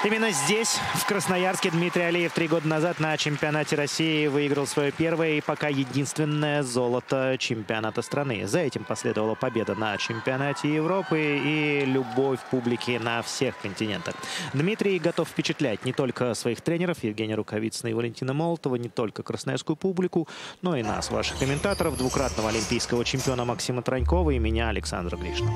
Именно здесь, в Красноярске, Дмитрий Алиев 3 года назад на чемпионате России выиграл свое первое и пока единственное золото чемпионата страны. За этим последовала победа на чемпионате Европы и любовь публики на всех континентах. Дмитрий готов впечатлять не только своих тренеров Евгения Рукавицына и Валентина Молотова, не только красноярскую публику, но и нас, ваших комментаторов, двукратного олимпийского чемпиона Максима Тронькова и меня, Александра Гришина.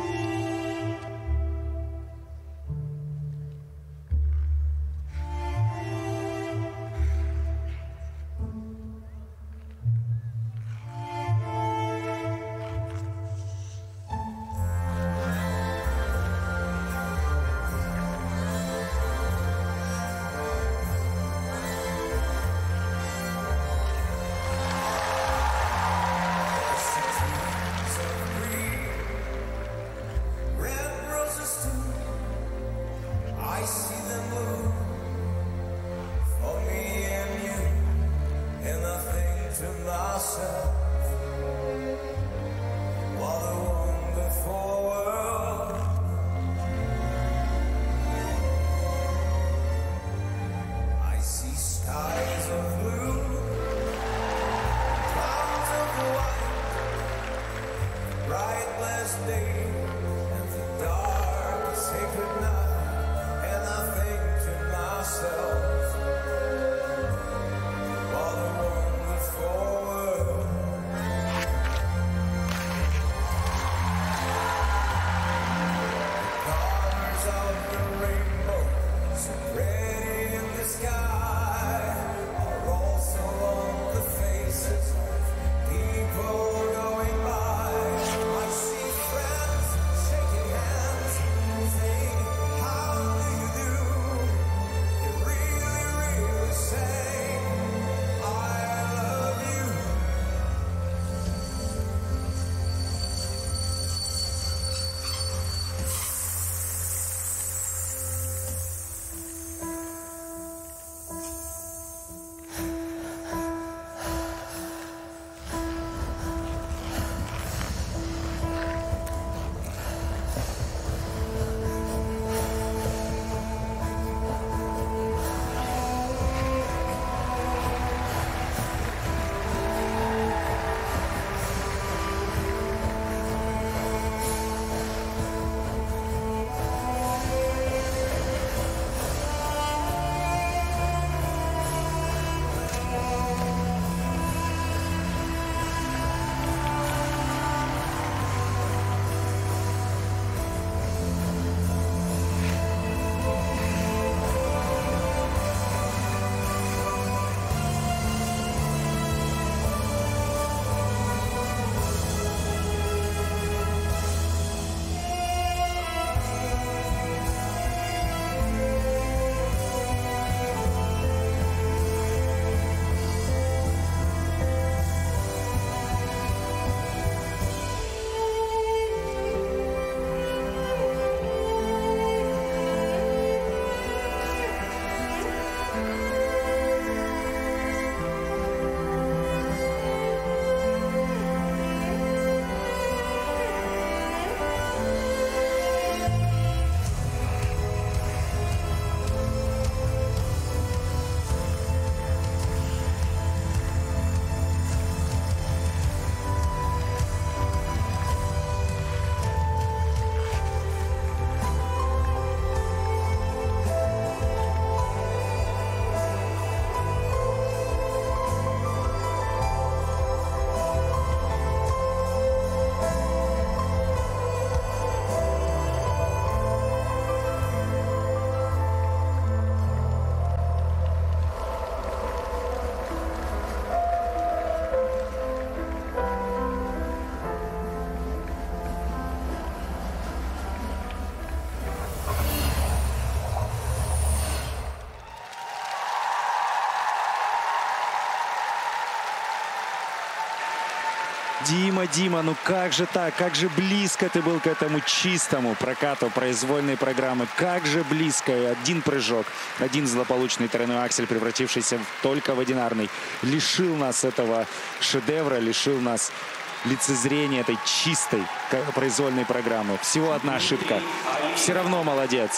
Дима, ну как же так? Как же близко ты был к этому чистому прокату произвольной программы. Как же близко. И один прыжок, один злополучный тройной аксель, превратившийся только в одинарный, лишил нас этого шедевра, лишил нас лицезрения этой чистой произвольной программы. Всего одна ошибка. Все равно молодец.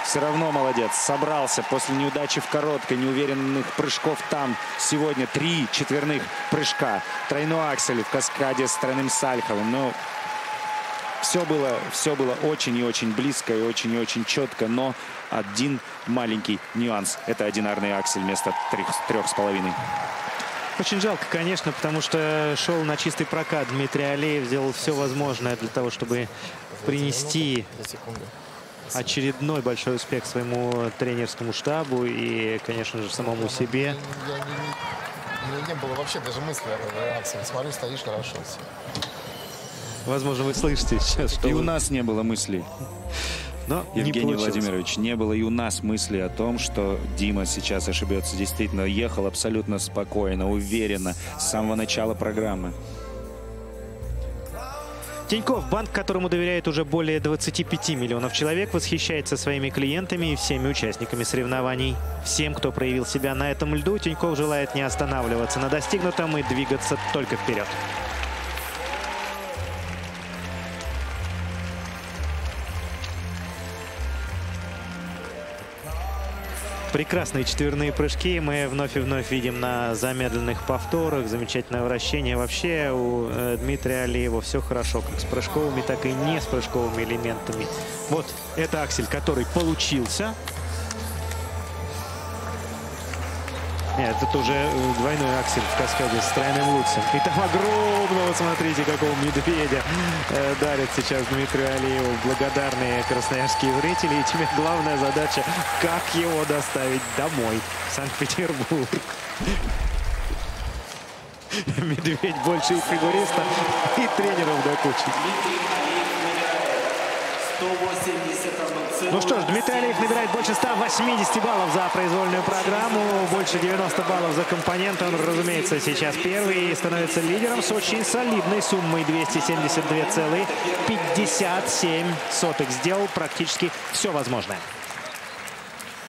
все равно молодец. Собрался после неудачи в короткой, неуверенных прыжков там. Сегодня 3 четверных прыжка. Тройной аксель в каскаде с тройным сальховым. Но все было очень и очень близко и очень четко. Но один маленький нюанс. Это одинарный аксель вместо 3,5. Очень жалко, конечно, потому что шел на чистый прокат. Дмитрий Алиев сделал все возможное для того, чтобы принести очередной большой успех своему тренерскому штабу и, конечно же, самому себе. У меня не было вообще даже мысли о реакции. Смотри, стоишь хорошо. Возможно, вы слышите сейчас, что... И у нас не было мыслей. Но Евгений Владимирович, не было и у нас мысли о том, что Дима сейчас ошибется. Действительно, ехал абсолютно спокойно, уверенно с самого начала программы. Тинькофф, банк, которому доверяет уже более 25 миллионов человек, восхищается своими клиентами и всеми участниками соревнований. Всем, кто проявил себя на этом льду, Тинькофф желает не останавливаться на достигнутом и двигаться только вперед. Прекрасные четверные прыжки мы вновь и вновь видим на замедленных повторах. Замечательное вращение. Вообще у Дмитрия Алиева все хорошо, как с прыжковыми, так и не с прыжковыми элементами. Вот это аксель, который получился. Нет, это уже двойной аксель в каскаде с тройным луцем. И там огромного, смотрите, какого медведя дарят сейчас Дмитрию Алиеву благодарные красноярские зрители. И теперь главная задача, как его доставить домой, в Санкт-Петербург. Медведь больше и фигуриста, и тренеров до кучи. Ну что ж, Дмитрий Алиев набирает больше 180 баллов за произвольную программу, больше 90 баллов за компонент. Он, разумеется, сейчас первый и становится лидером с очень солидной суммой 272,57. Сделал практически все возможное.